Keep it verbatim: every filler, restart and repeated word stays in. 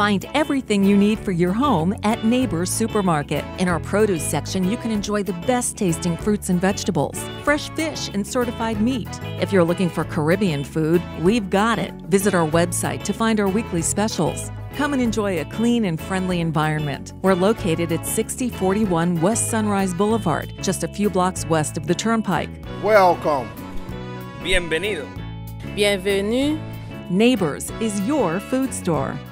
Find everything you need for your home at Neighbors Supermarket. In our produce section, you can enjoy the best tasting fruits and vegetables, fresh fish, and certified meat. If you're looking for Caribbean food, we've got it. Visit our website to find our weekly specials. Come and enjoy a clean and friendly environment. We're located at sixty forty-one West Sunrise Boulevard, just a few blocks west of the Turnpike. Welcome. Bienvenido. Bienvenue. Neighbors is your food store.